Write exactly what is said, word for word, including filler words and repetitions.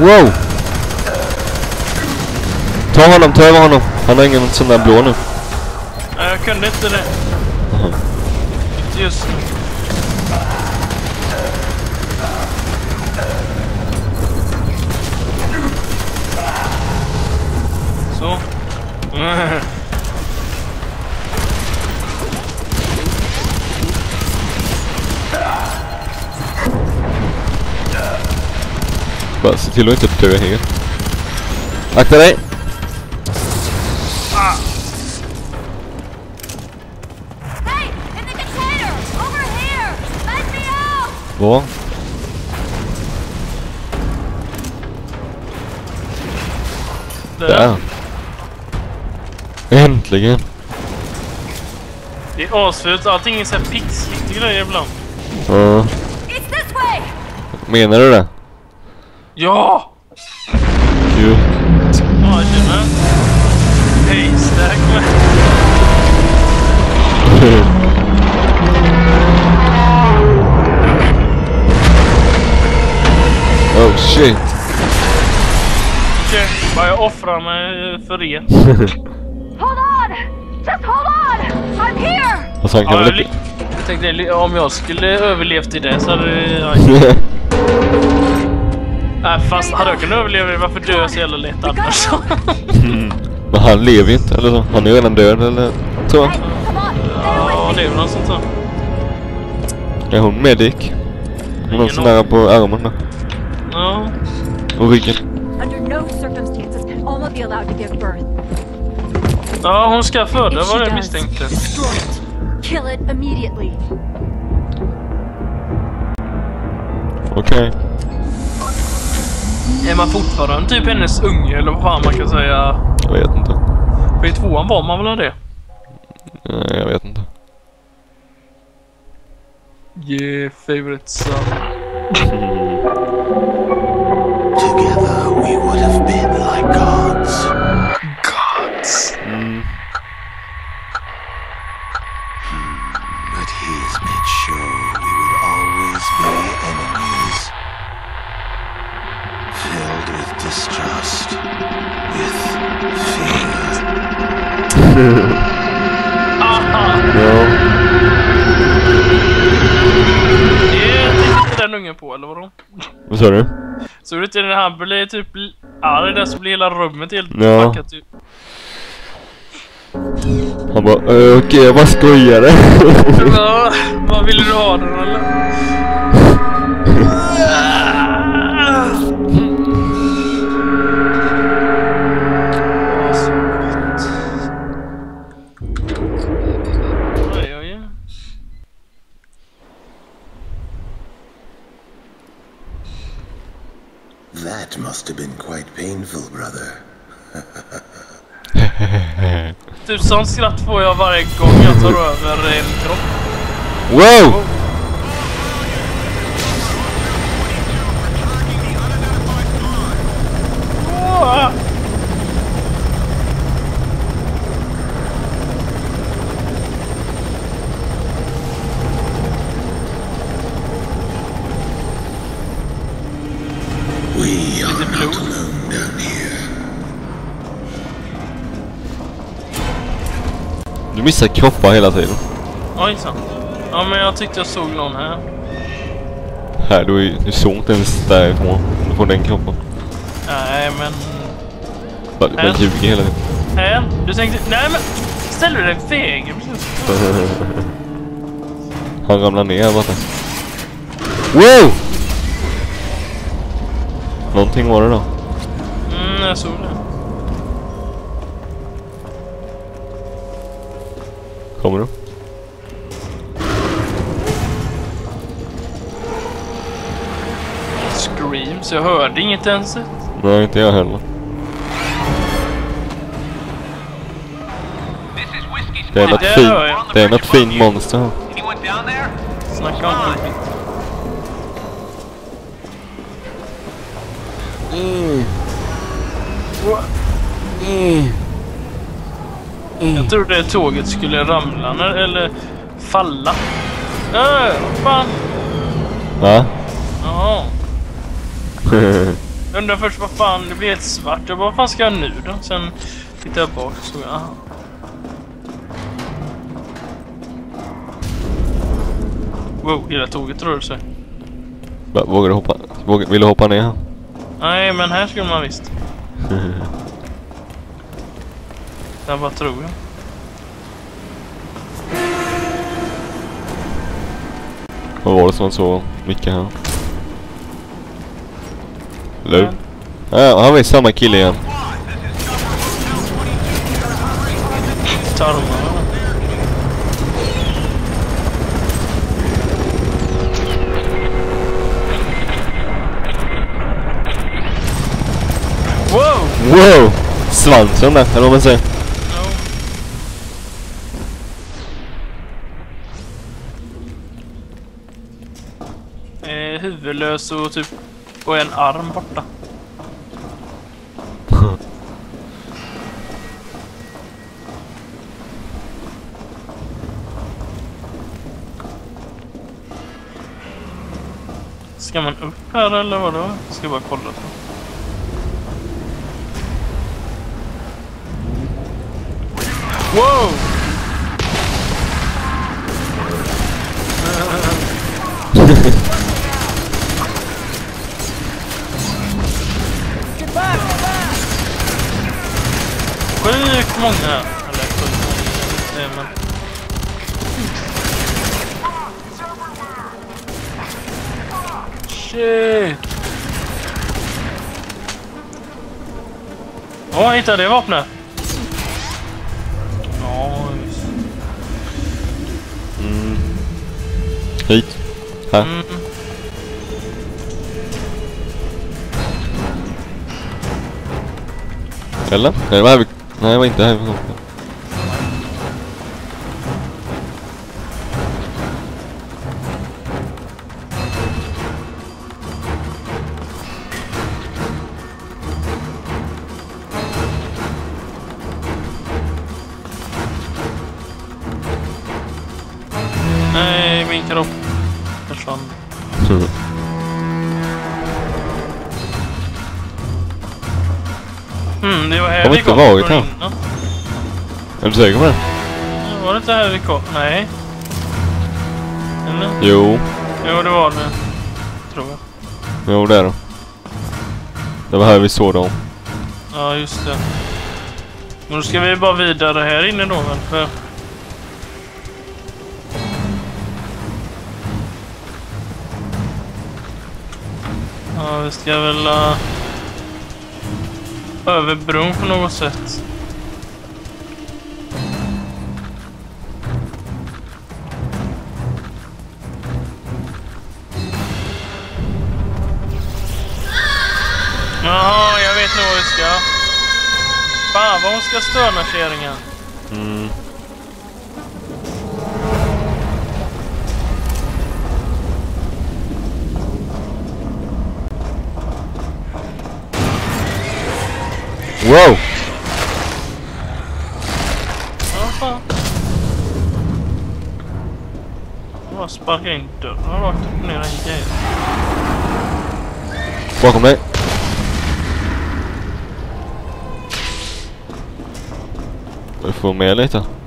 Wow! Ta honom, ta över honom. Han har ingen sån där blå nu. Nej, jag kunde inte det. Uh-huh. Inte just nu. Så. Bara se till att inte dö helt. Akta dig! Ah. Hey, in the container! Over here! Let me out! Var? Där. Äntligen. Det är asfult. Allting är så här pixligt grejer ibland. Ja. It's this way! Menar du det? Ja! Gud. Ja, det med. Haystack med. Oh shit. Okej, bara jag offrar mig för er. Hold on! Just hold on! I'm here! Alltså han kan Ja, väl jag, inte... jag tänkte om jag skulle överlevt i det så hade det... Nej, fast hade jag kunnat överleva det, varför dör jag så jävla lätt annars? mm. Men han lever ju inte, eller så. Han är redan död, eller? Tror jag. Ja, det är väl något sånt här. Är hon medic? Hon har sån där på armen där. Ja. Och ryggen. Under no circumstances can Alma be allowed to give birth. Ja, hon ska föda, vad jag misstänkte. Kill it immediately. Okej. Okay. Är man fortfarande typ hennes unge, eller vad fan man kan säga? Jag vet inte. För i tvåan var man väl av det? Nej, jag vet inte. Yeah, favorite son. Together we would have been like gods. Gods. Mm. Hmm, but he's made sure we would always be enemies. Filled with distrust, with fear. Aha! Ja. Det är inte den ungen på, eller vadå? Vad sa du? Så du inte när han blir typ arg där så blir hela rummet helt Ja. packat typ. Han bara, okej, okay, jag bara skojade. Ja, vad vill du ha den eller? Oj, oj. That must have been quite painful, brother. Typ sån skratt får jag varje gång jag tar över en kropp. Wow! Oh. Oh. We are not alone down here. Du missar kroppar hela tiden. Oj, sant. Ja, men jag tyckte jag såg någon här. Här, du, du såg inte ens därifrån. Du får den kroppen. Nej, men... Bara, bara ljuger hela tiden. Här? Du tänkte... Nej, men... Ställer du dig i vägen? Han ramlar ner här borta. Wow! Någonting var det då. Mm, jag såg det. Kommer du? Screams, jag hörde inget ens. Nej, inte jag heller. Det är något Det fint. hör jag. Det är något fint monster här. Snacka om det. Mm. Mm. Jag trodde tåget skulle ramla när, eller falla. Äh, vad fan. Va? Ja. Jag undrar först vad fan, det blir helt svart. Jag bara, vad fan ska jag nu då? Sen tittar jag bak och så, aha. Wow, hela tåget rör sig. Va, vågar du hoppa? Vågar, vill du hoppa ner här? Nej, men här skulle man visst. Jag bara tror jag. Vad var det som var så mycket här? Hello? Ja, han var samma kille igen. Tarmarna. Wow! Wow! Svansen där, eller vad man säger. No. Eh, huvudlös och typ och en arm borta. Ska man upp här eller vadå? Ska jag bara kolla på. Wow! Sjukt många. Eller sjukt många. Men... Shit! Åh, oh, hittade det vapnet. Nice. Mm. Hit. Här. Mm. Eller? Nej, det var här vi... Nej, det var inte här vi kom. Nej, min kropp försvann. Mm. Mm, det var här Har vi vi inte kom varit från här? innan. Är du säker på det? Var det inte här vi kom? Nej. Eller? Jo. Jo, det var det. Tror jag. Jo, det är det. Det var här vi såg dem. Ja, just det. Men då ska vi bara vidare här inne då väl? För... Ja, vi ska väl... Uh... över bron på något sätt. Jaha, jag vet nog vad vi ska. Fan, vad hon ska stöna kärringen. Mm. Wow! Ja, fan. Jag bara sparkar in dörren rakt upp ner en grej. Bakom dig. Du får med lite.